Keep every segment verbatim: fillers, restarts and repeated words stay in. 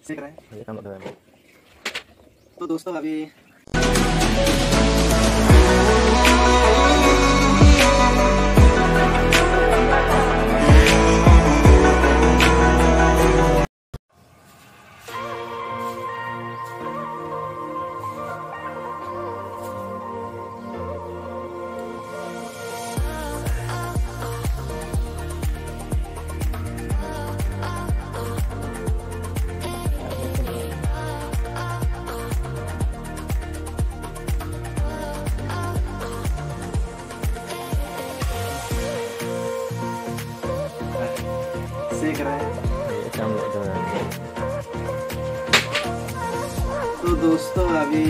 सीख रहे हैं। तो दोस्तों अभी सीख रहे हैं। तो दोस्तों अभी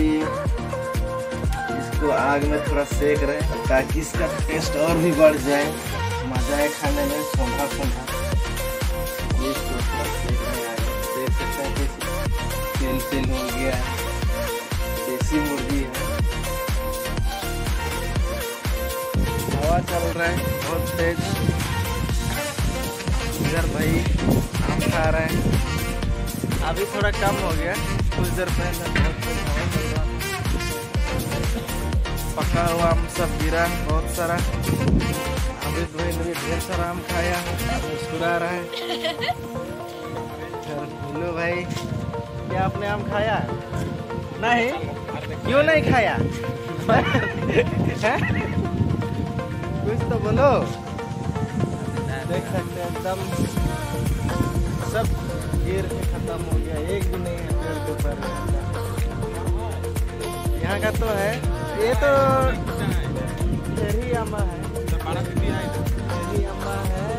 इसको आग में थोड़ा सेक रहे हैं ताकि इसका टेस्ट और भी बढ़ जाए, मजा है खाने में। सोंधा सोंधा इसको थोड़ा सेक रहे हैं, देख सकते हैं कैसे तेल तेल हो गया है। देसी मुर्गी है, हवा चल रहा है बहुत तेज। इधर भाई आम खा रहे हैं, अभी थोड़ा कम हो गया, कुछ देर पहले बहुत तेज हवा चल रहा। पका हुआ आम सब गिरा बहुत सारा। अभी भाई ने भी ढेर सारा आम खाया, मुस्कुरा रहा है। मिलो भाई, क्या आपने आम खाया? नहीं, क्यों नहीं खाया? कुछ तो बोलो। देख सकते हैं एकदम सब गिर के खत्म हो गया, एक भी नहीं है पेड़ के ऊपर। यहाँ का तो है, ये तो चेरी अम्मा है, चेरी अम्मा है,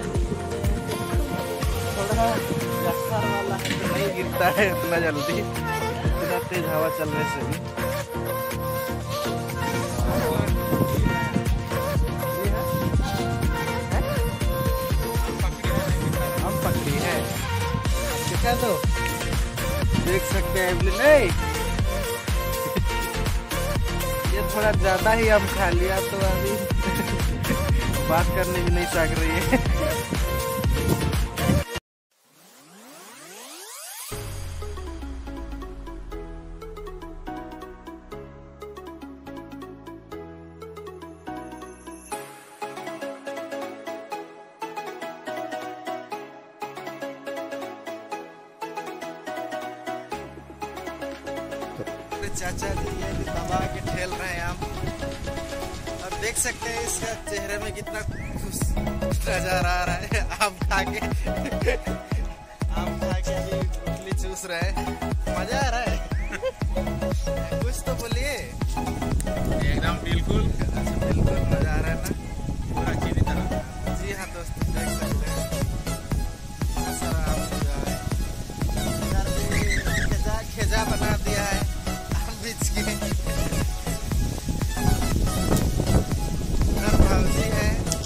थोड़ा जस्सर वाला है तो नहीं गिरता है इतना जल्दी, इतना तेज हवा चलने से भी। तो देख सकते हैं नहीं, ये थोड़ा ज्यादा ही हम खा लिया तो अभी बात करने भी नहीं सक रही है। चाचा जी ये दबा के ठेल रहे हैं आम, और देख सकते हैं इसका चेहरे में कितना खुश नजर आ रहा है आम खा के। आम खा के अभी उंगली चूस रहे हैं, मजा आ रहा है। कुछ तो बोलिए। एकदम बिल्कुल बिल्कुल मजा आ रहा है ना, पूरा चीनी तरह। जी हाँ दोस्तों, देख सकते हैं कितना सारा आम खा है। इधर भी खेजा खेजा बना दिया है के। भाजी है,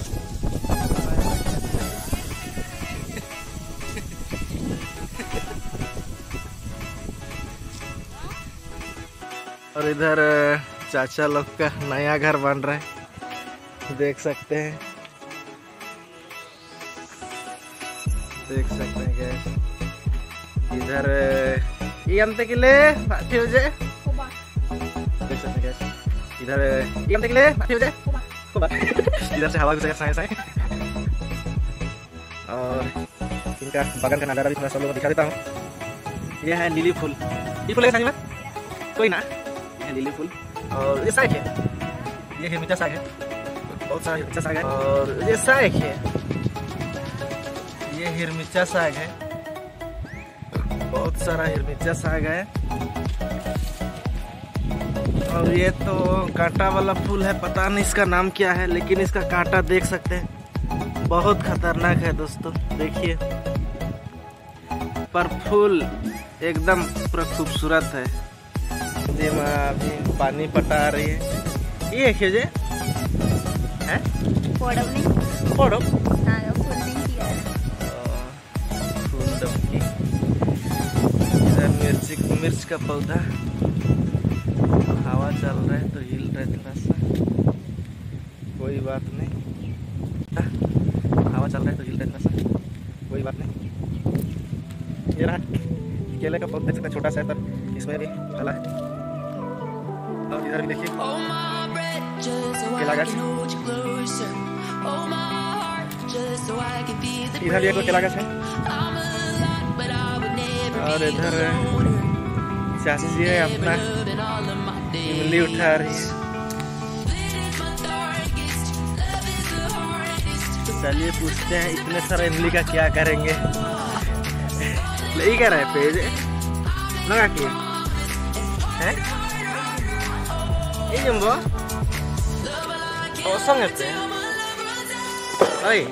और इधर चाचा लोग का नया घर बन रहा है, देख सकते हैं, देख सकते हैं क्या इधर ये अंत के लिए फ्यूजे इधर के लिए इधर से हवा गुजर साए साए। और इनका बगल का नजारा भी मैं सब लोगों को दिखा देता हूँ। ये है लिली फूल, लिली फूल है कोई ना, ये लिली फूल। और ये साग है, ये हिरमिचा साग है, बहुत सारा हिरमिचा साग है। और ये साग है, ये हिरमिचा साग है, बहुत सारा हिरमिचा साग है। और ये तो कांटा वाला फूल है, पता नहीं इसका नाम क्या है, लेकिन इसका कांटा देख सकते हैं, बहुत खतरनाक है दोस्तों। देखिए, पर फूल एकदम पूरा खूबसूरत है। जी माँ अभी पानी पटा रही है। ये खेजे हैं फोड़ो फोड़ो फूल डबकी। इधर मिर्ची मिर्च का पौधा, हवा चल रहा है तो हिल रहा है थोड़ा सा, कोई बात नहीं। हवा चल रहा है तो हिल रहा है थोड़ा सा, कोई बात नहीं। ये रहा केले का पौधा देख सकते हैं, छोटा सा है पर इसमें भी फला है। और इधर भी देखिए केला गाछ, इधर भी एक केला गाछ है। और इधर चाची जी है अपना इमली उठा रही है। चलिए पूछते हैं इतने सारे इमली का क्या करेंगे। यही कह रहे हैं पेज लगा के हैं ये जम्बो औसम है पे ओए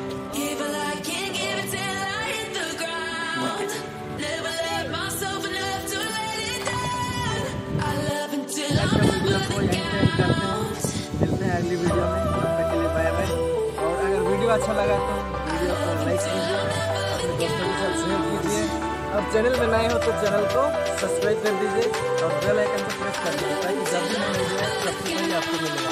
अगली वीडियो में, तब तक के लिए बाय बाय। और अगर वीडियो अच्छा लगा तो वीडियो को लाइक कीजिए, अपने दोस्तों के साथ शेयर कीजिए, और चैनल में नए हो तो चैनल को सब्सक्राइब कर दीजिए और बेल आइकन को प्रेस कर दीजिए ताकि जब भी मैं वीडियो सबसे पहले आपको मिलेगा।